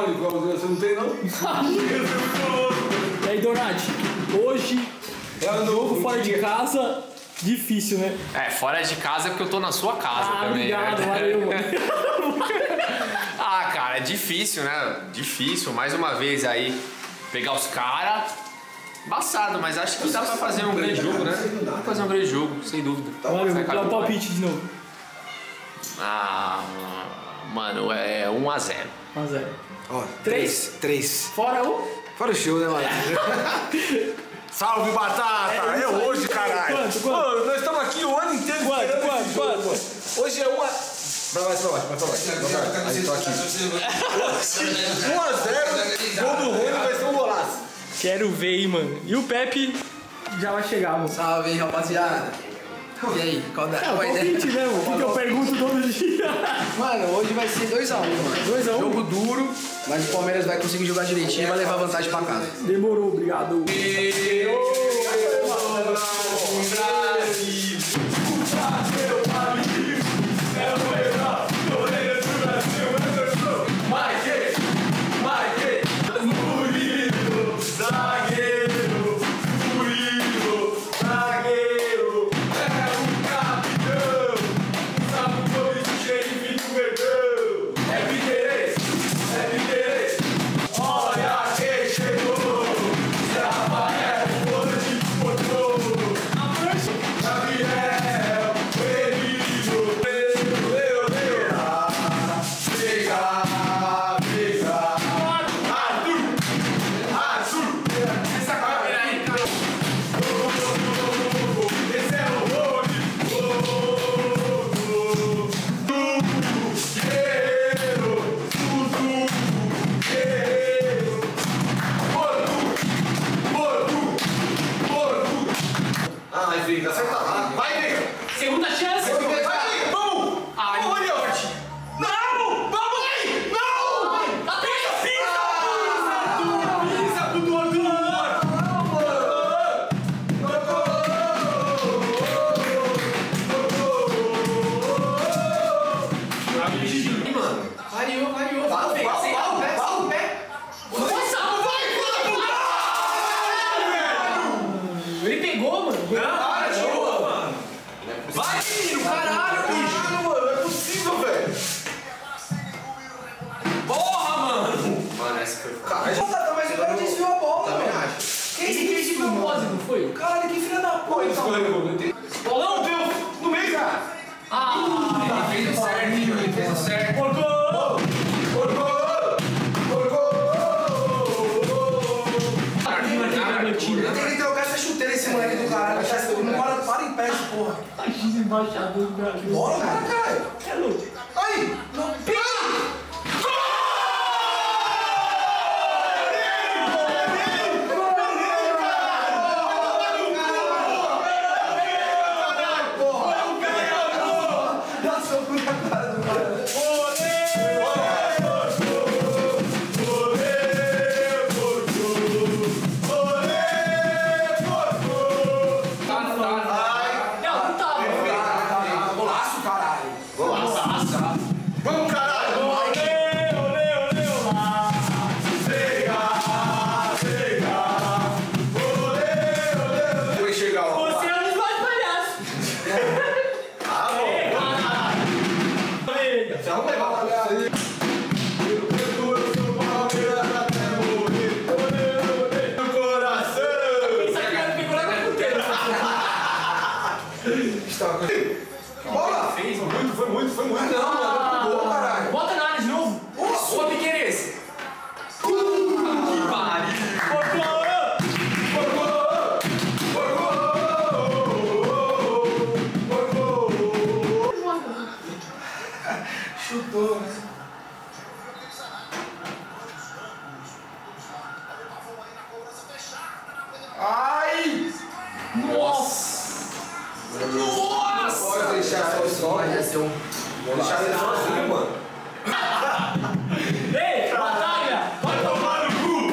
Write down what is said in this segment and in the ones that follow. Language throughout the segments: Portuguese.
pânico, você não tem não? E aí, Donati, hoje é um jogo fora de casa, difícil, né? É, fora de casa é porque eu tô na sua casa também. Obrigado, valeu, mano. Ah, cara, é difícil, né? Difícil, mais uma vez aí, pegar os caras. Embaçado, mas acho que dá pra fazer um grande jogo, né? Dá pra fazer um grande jogo, sem dúvida. Valeu, vou dar um palpite de novo. Ah, mano, é 1-0. 1-0. Ó, 3. Fora o... Fora o show, né, mano? Salve, Batata! É hoje, caralho! Quanto? Mano, nós estamos aqui o ano inteiro. Quanto? Hoje é uma... Pra baixo. Aí, tô aqui. 1-0, gol do Rony vai ser um golaço. Quero ver, hein, mano. E o Pepe já vai chegar, mano. Salve aí, rapaziada. E aí, qual da É o palpite, né, mano? O que eu pergunto todo dia. Mano, hoje vai ser 2x1, mano. 2-1. Jogo duro, mas o Palmeiras vai conseguir jogar direitinho e vai levar vantagem pra casa. Demorou, obrigado. Acerta lá. Vai, Veiga! Segunda chance. Vai, Veiga! Vamos! Ai, vamos, Oriote! Não! Vamos aí! Não! Pisa, Pisa, mano. Variou. Fala o pé. Ele pegou, mano. Tirou, mano. Vai, menino, caralho, bicho. Mano, não é possível, velho. Porra, mano. Mano, essa foi... Caralho, Mas o cara desviou a bola, também mano. acho. Ele fez de propósito, não foi? Caralho, que filha da Pô, ele puta. escorregou, não entendi. Bolão, Deus, no meio, cara. Ele fez o certo, ele fez o certo. Porcou! Tem que trocar essa chuteira esse moleque do caralho. Não para em pé, essa porra. Embaixador do Brasil. Bora, caralho. É louco. Aí! Não, Golaço, caralho. Vamos, caralho. Vou enxergar o... Você é um dos mais palhaços. Vamos levar pra você. Bola! Foi muito. Não, mano. Boa, caralho. Bota na área de novo. Ô, Piqueires! Que pariu. chutou, né? Ai! Nossa! Pode deixar só o sol. Vai ser um... Vou deixar ele sozinho, mano. Ei, batalha! Vai tomar no cu!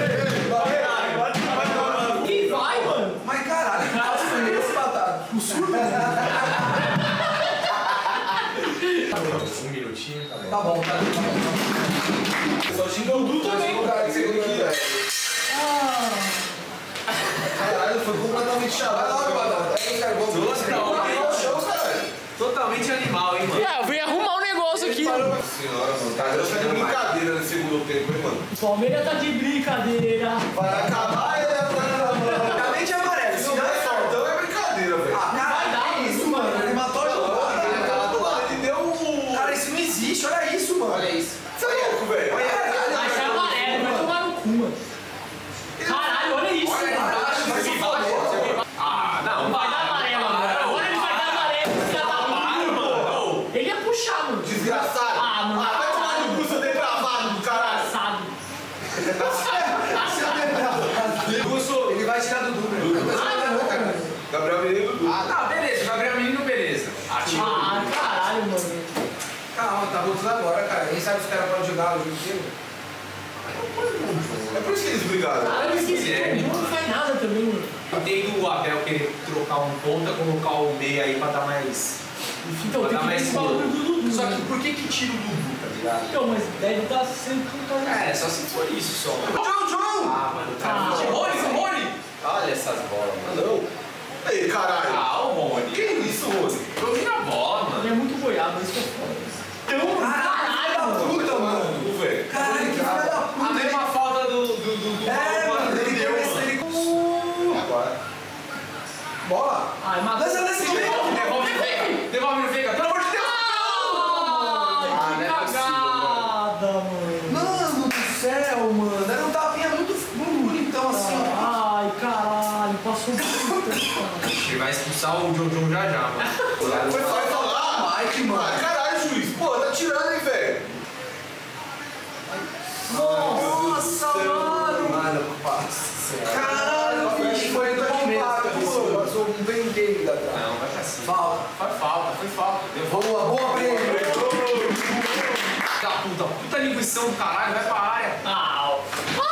Quem vai, mano? Mas caralho, nossa, foi esse batata. O surdo. um minutinho, tá bom. Tá bom, tá bom. Só xinga o Dudu também. Caralho, foi completamente chavado. Totalmente animal, hein, mano. Eu vim arrumar um negócio aqui. Senhora, mano, tá de brincadeira no segundo tempo, hein, mano. O Palmeiras tá de brincadeira. Vai acabar e Realmente é amarelo. Se não é falta. Então é brincadeira, velho. Ah, caralho, que isso, mano? Ele matou a jogada. Ele deu um... Cara, isso não existe, olha isso, mano. Olha isso. Você é louco, velho. Olha, caralho. Mas é amarelo, vai tomar no cu, mano. Caralho, olha isso. Olha aí mano. embaixo, mas se falou. Ah, não, Vai dar amarelo agora. Agora ele vai dar amarelo. Filha da puta. mano. Ele ia puxar, mano. Desgraçado. Ah, mano. Vai tomar no cu, seu depravado do caralho. Engraçado. Ele vai tirar do Dudu. Gabriel Menino Dudu. Ah, tá, beleza. Gabriel Menino, beleza. Ativo. Ah, caralho, mano. Calma, tá voltando agora, cara. Quem sabe os caras podem jogar o jogo inteiro? É por isso que eles brigaram. Caralho, esse quiser, não faz nada também, mano. Eu tenho o Abel querer trocar um ponta, colocar o meia aí pra dar mais... Então, tem que ver esse bagulho do Dudu. Só né? que por que tira o Dudu, tá ligado? Então, mas deve estar sendo tudo. É, só se for isso só. João! Ah, mano, tá. Ah. Rony! Olha essas bolas, mano. Não. Ei, caralho. Ah, o Rony. Que isso, Rony? Domina a bola, Ele mano. é muito goiado, isso que é foda. Então, caralho, mano. Puta, mano. Vamos ver. Caralho, que filha da A puta. mesma falta do É, mano, ele deu esse ele com... Agora. Bola. Ai, matou. Lança de meio. Devolve no Veiga. Devolve no Veiga. Pelo amor de Deus. Ai, não é que cagada, mano. Mano do céu, mano. Era um tapinha muito bonitão assim, ó. Ai, caralho, passou muito. Ele vai expulsar o John já já, mano. Foi só falar. Mike, mano. Ah, caralho, juiz. Pô, tá tirando, hein, velho. Nossa, mano. Mano, caralho, bicho. Foi do Palmeiras. Passou um bem inteiro da trás. Não, vai pra cima. Falta. Foi falta. Devolve. Boa, prêmio. Da puta linguição do caralho, vai pra área. Au.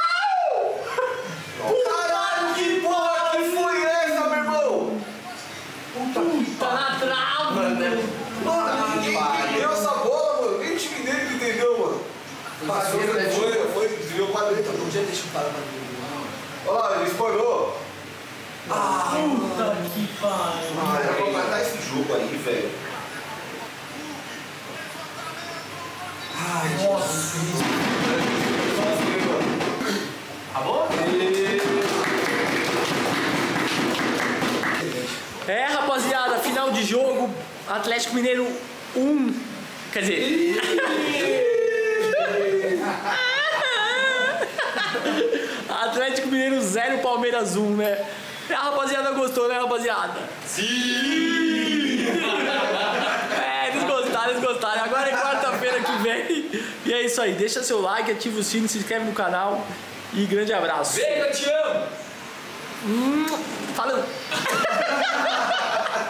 Caralho, que porra que foi essa, meu irmão? Puta na trava, mano. Mano, quem deu essa bola, mano? Nem o time dele que entendeu, mano. Passou, foi, desviou pra dentro. Não podia ter chutado pra mim. Olha lá, ele espalhou. Ah, Puta que pariu. Ah, era pra matar esse jogo aí, velho. ai, Nossa. Acabou? É, rapaziada, final de jogo. Atlético Mineiro 1. Quer dizer. Atlético Mineiro 0, Palmeiras 1, né? E a rapaziada gostou, né, rapaziada? Sim! Eles gostaram. Agora é quarta-feira que vem. E é isso aí. Deixa seu like, ativa o sino, se inscreve no canal. E grande abraço. Veiga, te amo! Falou!